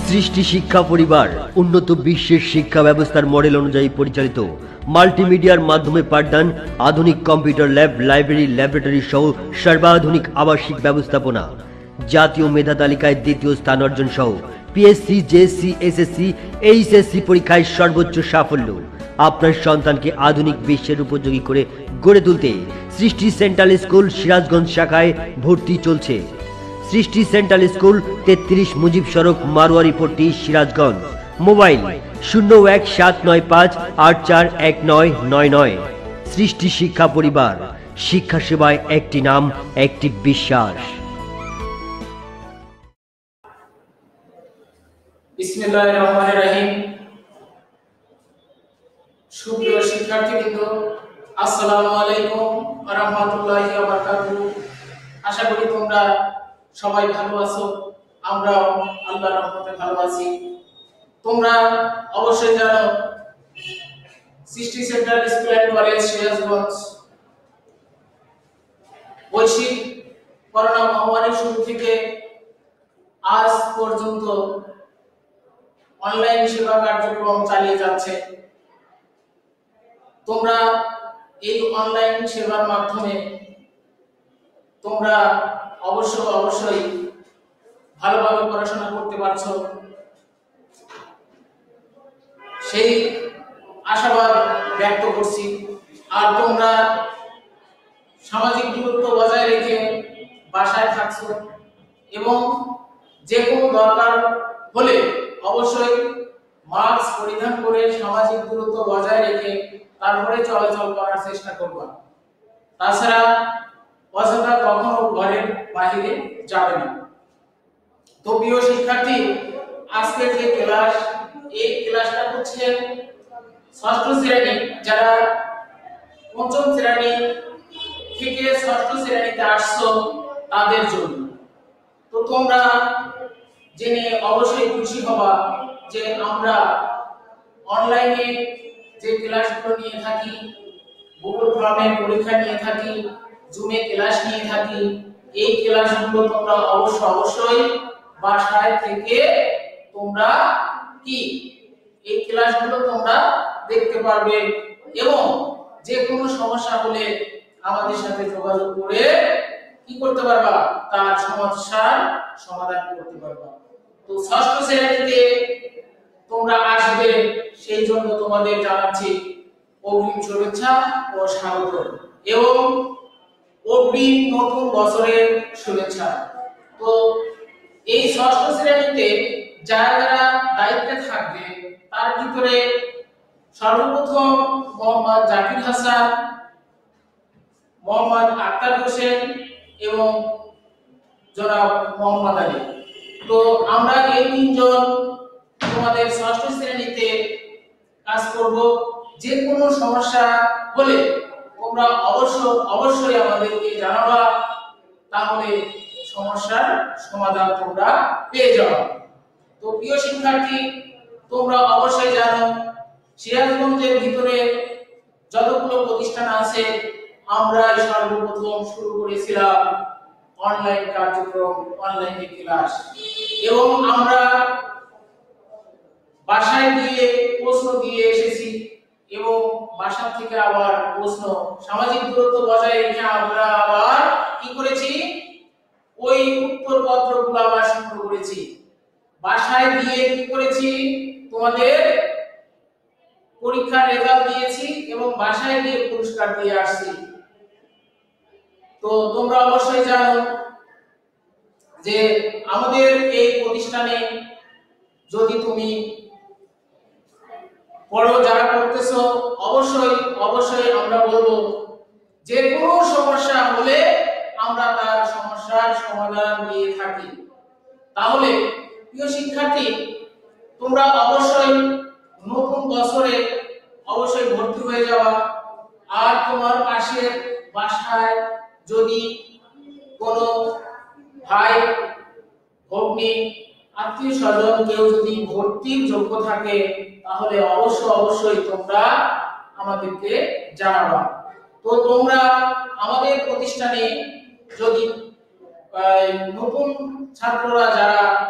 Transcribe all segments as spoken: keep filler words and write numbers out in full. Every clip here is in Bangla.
সৃষ্টি শিক্ষা পরিবার উন্নত বিশ্বের শিক্ষা ব্যবস্থার মডেল অনুযায়ী পরিচালিত মাল্টিমিডিয়ার মাধ্যমে পাঠদান, আধুনিক কম্পিউটার ল্যাব, লাইব্রেরি, ল্যাবরেটরি সহ সর্বাধুনিক আবাসিক ব্যবস্থাপনা, জাতীয় মেধা তালিকায় দ্বিতীয় স্থান অর্জন সহ পিএসসি, জেএসসি, এসএসসি, এইচএসসি পরীক্ষায় সর্বোচ্চ সাফল্য। আপনার সন্তানকে আধুনিক বিশ্বের উপযোগী করে গড়ে তুলতে সৃষ্টি সেন্ট্রাল স্কুল সিরাজগঞ্জ শাখায় ভর্তি চলছে। সৃষ্টি সেন্ট্রাল স্কুল, তেত্রিশ মুজিব সড়ক, মারোয়ারিপট্টি, সিরাজগঞ্জ। মোবাইল শূন্য এক সাত নয় পাঁচ আট চার এক নয় নয় নয়। সৃষ্টি শিক্ষা পরিবার, শিক্ষা সেবায় একটি নাম, একটি বিশ্বাস। বিসমিল্লাহির রহমানির রহিম। সুপ্রিয় শিক্ষার্থীবৃন্দ, আসসালামু আলাইকুম ওয়া রাহমাতুল্লাহি ওয়া বারাকাতুহু। আশা করি তোমরা সবাই ভালো আছো, আমরাও আল্লাহর রহমতে ভালো আছি। তোমরা অবশ্যই জানো Srishti central school and college Sirajganj বৈশ্বিক করোনা মহামারীর শুরু থেকে আজ পর্যন্ত অনলাইন সেবা কার্যক্রম চালিয়ে যাচ্ছে। তোমরা এই অনলাইন সেবার মাধ্যমে তোমরা অবশ্য অবশ্যই ভালোভাবে পড়াশোনা করতে পারছো, সেই আশাবাদ ব্যক্ত করছি। আর তোমরা সামাজিক দূরত্ব বজায় রেখে বাসায় থাকছো এবং যে কোনো দরকার হলে অবশ্যই মাস্ক পরিধান করে সামাজিক দূরত্ব বজায় রেখে তারপরে চলাচল করার চেষ্টা করবা। তাছাড়া অযথা কখনো ঘরের বাইরে যাবে না। তো প্রিয় শিক্ষার্থী, আজকের যে ক্লাস, এই ক্লাসটা হচ্ছে ষষ্ঠ শ্রেণী, যারা পঞ্চম শ্রেণী থেকে ষষ্ঠ শ্রেণীতে আসছো তাদের জন্য। তো তোমরা জেনে অবশ্যই খুশি হবা যে আমরা অনলাইনে যে ক্লাসগুলো নিয়ে থাকি, গুগল ফর্মে পরীক্ষা নিয়ে থাকি, জুমে ক্লাস নিয়ে থাকি, এই ক্লাসগুলো তোমরা অবশ্য অবশ্যই বাসায় থেকে তোমরা কি এই ক্লাসগুলো তোমরা দেখতে পারবে এবং যে কোনো সমস্যা হলে আমাদের সাথে যোগাযোগ করে কি করতে পারবা, তার সমস্যার সমাধান করতে পারবা। তো ষষ্ঠ শ্রেণীতে তোমরা আসবে, সেই জন্য তোমাদের জানাচ্ছি অগ্রিম শুভেচ্ছা ও স্বাগত এবং অগ্রিম নতুন বছরের শুভেচ্ছা। তো এই ষষ্ঠ শ্রেণীতে যারা যারা দায়িত্বে থাকবে তার ভিতরে সর্বপ্রথম মোহাম্মদ জাকির হাসান, মোহাম্মদ আক্তার হোসেন এবং জনাব মোহাম্মদ আলী। তো আমরা এই তিনজন তোমাদের ষষ্ঠ শ্রেণীতে কাজ করব। যে কোনো সমস্যা হলে তোমরা অবশ্য অবশ্যই আমাদেরকে জানাবা, তাহলে সমস্যার সমাধান তোমরা পেয়ে যাবে। তো প্রিয় শিক্ষার্থী, তোমরা অবশ্যই জানো সিরাজগঞ্জের ভিতরে যতগুলো প্রতিষ্ঠান আছে আমরা সর্বপ্রথম শুরু করেছিলাম অনলাইন কার্যক্রম, অনলাইন ক্লাস, এবং আমরা বাসায় গিয়ে প্রশ্ন দিয়ে এসেছি এবং বাসা থেকে আবার প্রশ্ন সামাজিক দূরত্ব বজায় রেখে আমরা আবার কি করেছি, ওই উত্তরপত্রগুলো আবার সংগ্রহ করেছি। বাসায় গিয়ে কি করেছি, তোমাদের পরীক্ষার রেজাল্ট দিয়েছি এবং বাসায় গিয়ে পুরস্কার দিয়ে আসছি। তো তোমরা অবশ্যই জানো যে আমাদের এই প্রতিষ্ঠানে যদি তুমি পড়ো, যারা করতেছো, অবশ্যই অবশ্যই আমরা বলবো যে কোনো সমস্যা হলে আমরা তার সমস্যার সমাধান দিয়ে থাকি। তাহলে প্রিয় শিক্ষার্থী, তোমরা অবশ্যই নতুন বছরে অবশ্যই ভর্তি হয়ে যাওয়া। আর তোমার পাশের বাসায় যদি কোনো ভাই, ভগ্নী, আত্মীয় স্বজন কেউ যদি ভর্তির যোগ্য থাকে তাহলে অবশ্য অবশ্যই তোমরা আমাদেরকে জানাবা। তো তোমরা আমাদের প্রতিষ্ঠানে যদি নতুন ছাত্ররা যারা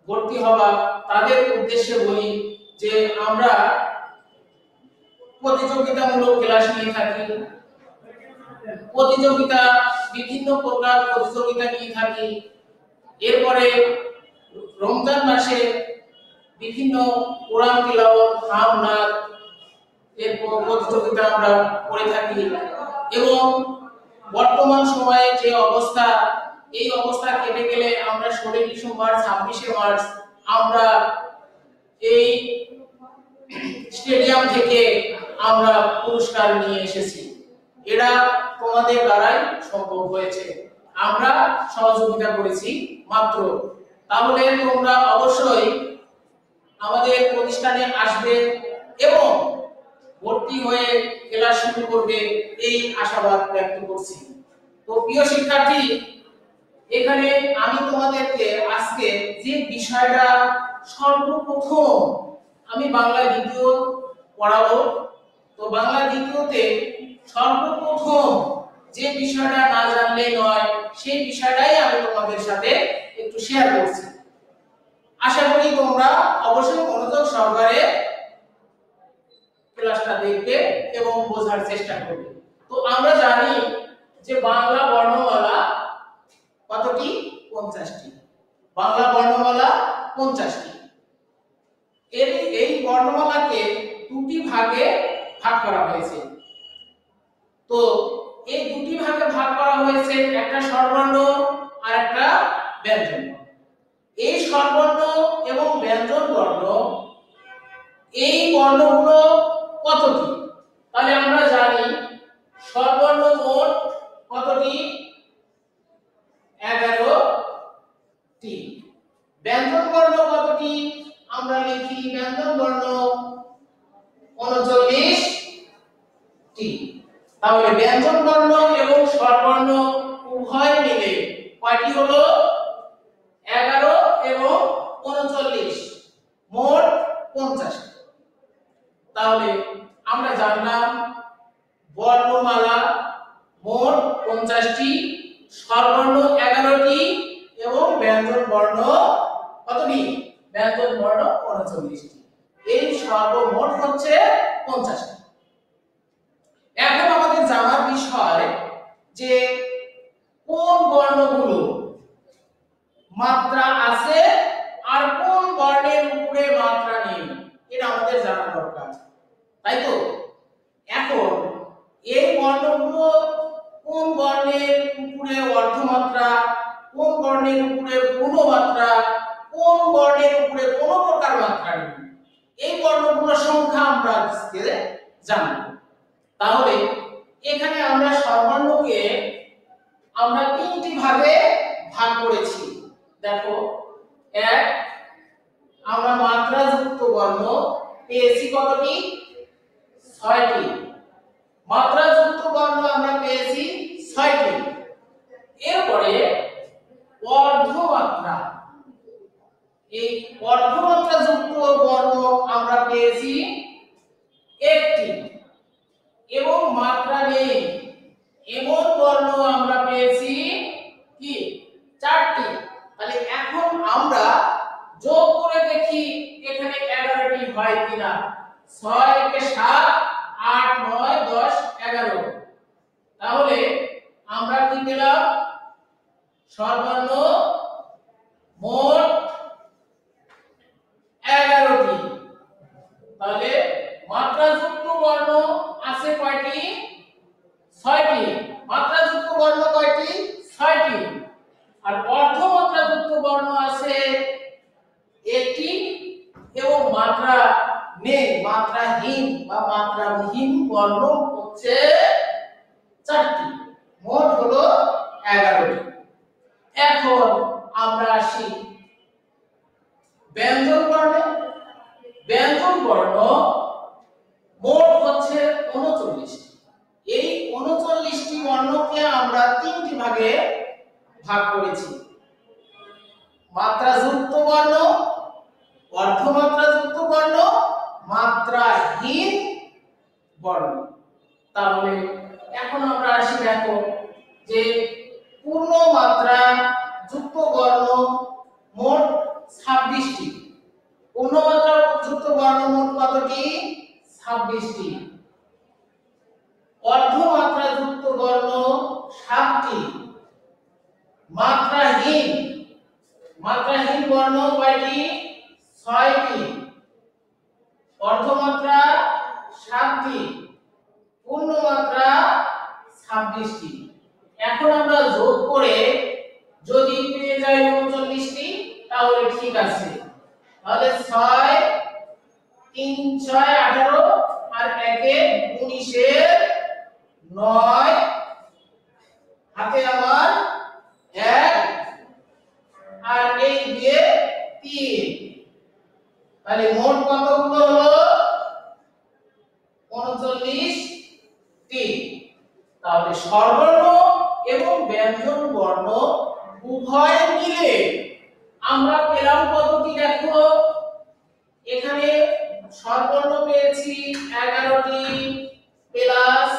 ভর্তি হওয়া তাদের উদ্দেশ্যে বলি যে আমরা প্রতিযোগিতামূলক ক্লাস নিয়ে থাকি, প্রতিযোগিতা বিভিন্ন প্রকার প্রতিযোগিতা নিয়ে থাকি। এরপরে রমজান মাসে বিভিন্ন কোরআন তিলাওয়াত, নাম নাচ এর প্রতিযোগিতা আমরা করে থাকি। এবং বর্তমান সময়ে যে অবস্থা, এই অবস্থা কেটে গেলে আমরা ষোলোই ডিসেম্বর ছাব্বিশে মার্চ আমরা এই স্টেডিয়াম থেকে আমরা পুরস্কার নিয়ে এসেছি। এটা তোমাদের দ্বারাই সম্ভব হয়েছে, আমরা সহযোগিতা করেছি মাত্র। তাহলে তোমরা অবশ্যই আমাদের প্রতিষ্ঠানে আসবে এবং ভর্তি হয়ে ক্লাস শুরু করবে, এই আশাবাদ ব্যক্ত করছি। তো প্রিয় শিক্ষার্থী, এখানে আমি তোমাদেরকে আজকে যে বিষয়টা সর্বপ্রথম আমি বাংলা দ্বিতীয় পড়াবো, তো বাংলা দ্বিতীয়তে সর্বপ্রথম যে বিষয়টা না জানলে নয়, সেই বিষয়টাই আমি তোমাদের সাথে একটু শেয়ার করছি। আশা করি তোমরা অবশ্যই মনোযোগ সহকারে ক্লাসটা দেখবে এবং বোঝার চেষ্টা করবে। তো আমরা জানি যে বাংলা বর্ণমালা কতটি? পঞ্চাশটি। বাংলা বর্ণমালা পঞ্চাশটি। এর এই বর্ণমালাকে দুটি ভাগে ভাগ করা হয়েছে। তো এই দুটি ভাগে ভাগ করা হয়েছে, একটা স্বরবর্ণ আর একটা ব্যঞ্জন। এই স্বরবর্ণ এবং ব্যঞ্জন বর্ণ, এই বর্ণগুলো কতটি? তাহলে আমরা জানি স্বরবর্ণ মোট কতটি? এগারোটি। ব্যঞ্জন বর্ণ কতটি? আমরা লিখি ব্যঞ্জন বর্ণ ঊনচল্লিশটি। তাহলে ব্যঞ্জন বর্ণ এবং স্বরবর্ণ উভয় মিলে কয়টি হলো? এগারো এবং ঊনচল্লিশ, মোট পঞ্চাশ। তাহলে আমরা জানলাম বর্ণমালা মোট পঞ্চাশটি, স্বরবর্ণ এগারোটি এবং ব্যঞ্জন বর্ণ কতটি? ব্যঞ্জন বর্ণ ঊনচল্লিশটি। এই সর্বমোট হচ্ছে পঞ্চাশটি। এখন আমাদের জানার বিষয় যে কোন বর্ণগুলো মাত্রা আছে আর কোন বর্ণের উপরে মাত্রা নেই, এটা আমাদের জানা দরকার, তাই তো? এখন এই বর্ণগুলো কোন বর্ণের উপরে অর্ধমাত্রা, কোন বর্ণের উপরে পূর্ণমাত্রা, কোন বর্ণের উপরে কোনো প্রকার মাত্রা নেই, এই বর্ণগুলোর সংখ্যা আমরা আজকে জানব। তাহলে এখানে আমরা স্বরবর্ণকে আমরা তিনটি ভাগে ভাগ করেছি। দেখো, এক, আমরা মাত্রাযুক্ত বর্ণ পেয়েছি কতটি? ছয়টি। মাত্রাযুক্ত বর্ণ আমরা পেয়েছি ছয়টি। এরপরে অর্ধমাত্রা, এই অর্ধমাত্রা যুক্ত বর্ণ আমরা পেয়েছি একটি। এবং মাত্রা নেই এমন বর্ণ আমরা পেয়েছি কি? চারটি। তাহলে এখন আমরা যোগ করে দেখি এখানে এগারোটি হয় কিনা। ছয় একে সাত, আট নয় দশ এগারো। তাহলে আমরা কি পেলাম? স্বরবর্ণ মোট এগারোটি। তাহলে মাত্রাযুক্ত বর্ণ আছে কয়টি? ছয়টি। মাত্রাযুক্ত বর্ণ কয়টি? ছয়টি। আর অর্ধমাত্রাযুক্ত বর্ণ আছে একটি এবং মাত্রা নেই, মাত্রাহীন বা মাত্রাবিহীন বর্ণ হচ্ছে চারটি। মোট হলো এগারোটি। এখন আমরা আসি ব্যঞ্জন বর্ণে। ব্যঞ্জন বর্ণ মোট হচ্ছে ঊনচল্লিশটি। এই ঊনচল্লিশটি বর্ণকে আমরা তিনটি ভাগে ভাগ করেছি: মাত্রাযুক্ত বর্ণ, অর্ধমাত্রাযুক্ত বর্ণ, মাত্রাহীন বর্ণ। তাহলে এখন আমরা আসি, দেখো যে পূর্ণ মাত্রা যুক্ত বর্ণ মোট ছাব্বিশ কতটি? ছাব্বিশটি। অর্ধমাত্রা যুক্ত বর্ণ সাতটি। মাত্রাহীন মাত্রাহীন বর্ণ কয়টি? ছয়টি। অর্ধমাত্রা সাতটি, পূর্ণমাত্রা ছাব্বিশটি। এখন আমরা যোগ করে যদি পেয়ে যাই উনচল্লিশটি তাহলে ঠিক আছে। তাহলে ছয় তিন ছয় আঠারো আর একে উনিশের নয়, হাতে আমার এক আর এই দিয়ে তিন। তাহলে মোট কতগুলো হলো? উনচল্লিশটি। তাহলে স্বরবর্ণ এবং ব্যঞ্জন বর্ণ উভয় মিলে আমরা পেলাম কতটি? দেখো এখানে স্বরবর্ণ পেয়েছি এগারোটি প্লাস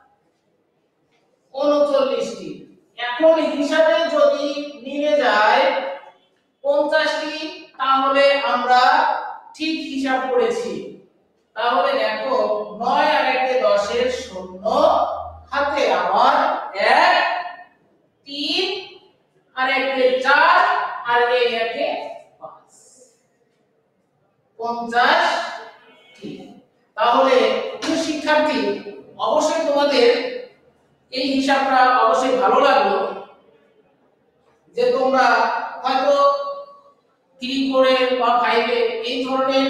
উনচল্লিশটি। এখন হিসাবে যদি মিলে যায় পঞ্চাশটি তাহলে আমরা ঠিক হিসাব করেছি। তাহলে দেখো নয় আর একে দশের শূন্য, হাতে আমার এক, তিন আর একে চার আর এই একে পাঁচ, পঞ্চাশটি। তাহলে প্রিয় শিক্ষার্থী, অবশ্যই তোমাদের এই হিসাবটা অবশ্যই ভালো লাগলো, যে তোমরা হয়তো থ্রি ফোরে বা ফাইভে এই ধরনের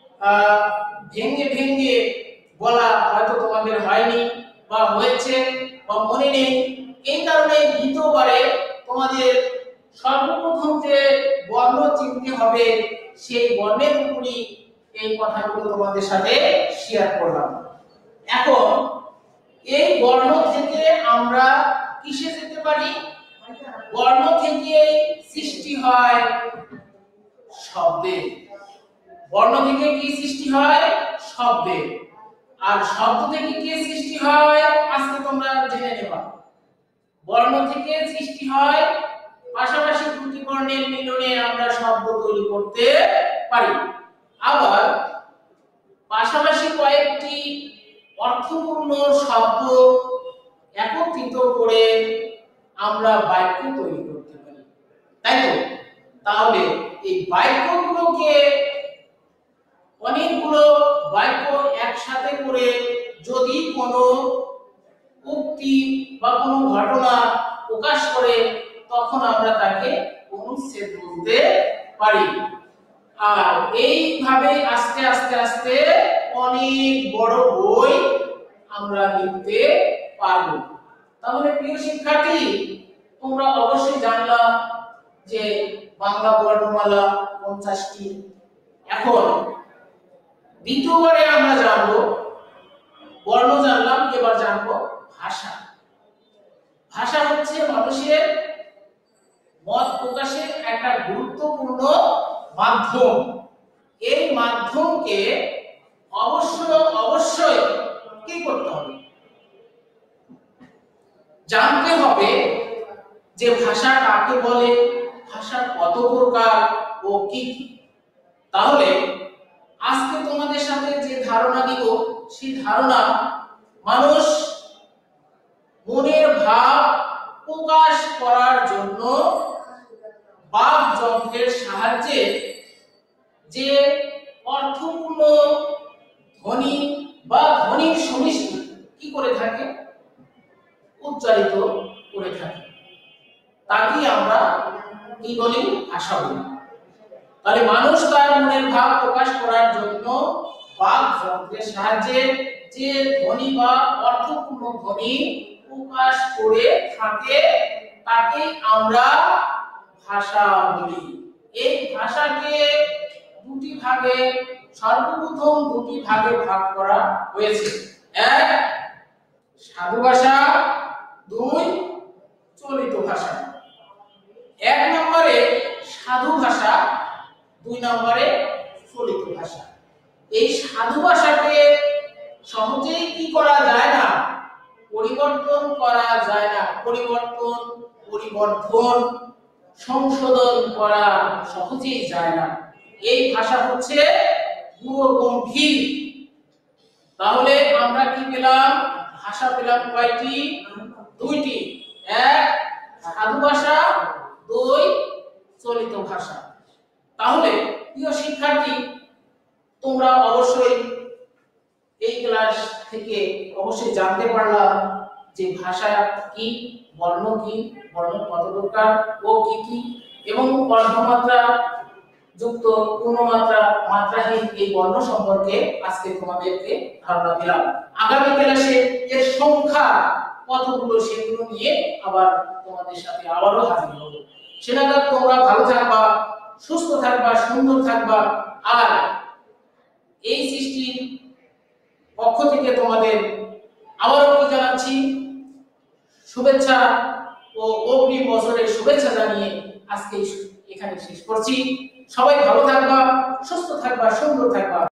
ভেঙে ভেঙে বলা হয়তো তোমাদের হয়নি বা হয়েছে বা মনে নেই। এই কারণে দ্বিতীয়বারে তোমাদের সর্বপ্রথম যে বর্ণ চিনতে হবে সেই বর্ণের উপরই এই কথাগুলো তোমাদের সাথে শেয়ার করলাম। এখন এই বর্ণ থেকে আমরা কিসে যেতে পারি? বর্ণ থেকে সৃষ্টি হয় শব্দে। বর্ণ থেকে কি সৃষ্টি হয়? শব্দে। আর শব্দ থেকে কি সৃষ্টি হয়? আজকে তোমরা জেনে নেবা। বর্ণ থেকে সৃষ্টি হয় পাশাপাশি দুটি বর্ণের মিলনে আমরা শব্দ তৈরি করতে পারি। আবার পাশাপাশি কয়েকটি অর্থপূর্ণ শব্দ একত্রিত করে আমরা বাক্য তৈরি করতে পারি, তাই তো? তাহলে এই বাক্যগুলোকে অনেকগুলো বাক্য একসাথে করে যদি কোনো উক্তি বা কোনো ঘটনা প্রকাশ করে তখন আমরা তাকে অনুচ্ছেদ বলতে পারি। আর এইভাবে আস্তে আস্তে আস্তে অনেক বড় বই আমরা লিখতে পারবো। তাহলে প্রিয় শিক্ষার্থী, তোমরা অবশ্যই জানলা যে বাংলা বর্ণমালা পঞ্চাশটি। এখন দ্বিতীয়বারে আমরা জানবো, বর্ণ জানলাম, এবার জানবো ভাষা। ভাষা হচ্ছে মানুষের মত প্রকাশের একটা গুরুত্বপূর্ণ মাধ্যম। এই মাধ্যমকে অবশ্যই অবশ্যই কি করতে হবে? জানতে হবে যে ভাষা কাকে বলে, ভাষা কত প্রকার ও কি কি। তাহলে আজকে তোমাদের সাথে যে ধারণা দিব সেই ধারণা মানুষ মনের ভাব প্রকাশ করার জন্য বাক যন্ত্রের সাহায্যে যে অর্থপূর্ণ ধ্বনি বা ধ্বনির সমষ্টি কি করে থাকে? উচ্চারিত করে থাকে। তাকে আমরা কি বলি? ভাষা বলি। তাহলে মানুষ তার মনের ভাব প্রকাশ করার জন্য বাক যন্ত্রের সাহায্যে যে ধ্বনি বা অর্থপূর্ণ ধ্বনি প্রকাশ করে থাকে তাকে আমরা ভাষা বলি। এই ভাষাকে দুটি ভাগে, সর্বপ্রথম দুটি ভাগে ভাগ করা হয়েছে। এক, সাধু ভাষা, দুই, চলিত ভাষা। এক নম্বরে সাধু ভাষা, দুই নম্বরে চলিত ভাষা। এই সাধু ভাষাকে সহজেই কি করা যায় না? পরিবর্তন করা যায় না। পরিবর্তন, পরিবর্ধন, সংশোধন করা সহজেই যায় না। এই ভাষা হচ্ছে পুরো গম্ভীর। তাহলে আমরা কি পেলাম? ভাষা পেলাম কয়টি? দুইটি। এক সাধু ভাষা, দুই চলিত ভাষা। তাহলে প্রিয় শিক্ষার্থী, তোমরা অবশ্যই এই ক্লাস থেকে অবশ্যই জানতে পারলা যে ভাষা কি, বর্ণ কি, বর্ণ কত প্রকার ও কি কি, এবং বর্ণমাত্রা যুক্ত, পূর্ণমাত্রা, মাত্রাহীন এই বর্ণ সম্পর্কে আজকে তোমাদেরকে ধারণা দিলাম। আগামী ক্লাসে এর সংখ্যা কতগুলো সেগুলো নিয়ে আবার তোমাদের সাথে আবারও হাজির হব। সেনাগত তোমরা ভালো থাকবা, সুস্থ থাকবা, সুন্দর থাকবা। আর এই সৃষ্টির পক্ষ থেকে তোমাদের আবারও কি জানাচ্ছি, শুভেচ্ছা ও অগ্রিম বছরের শুভেচ্ছা জানিয়ে আজকে এখানে শেষ করছি। সবাই ভালো থাকবা, সুস্থ থাকবা, সুন্দর থাকবা।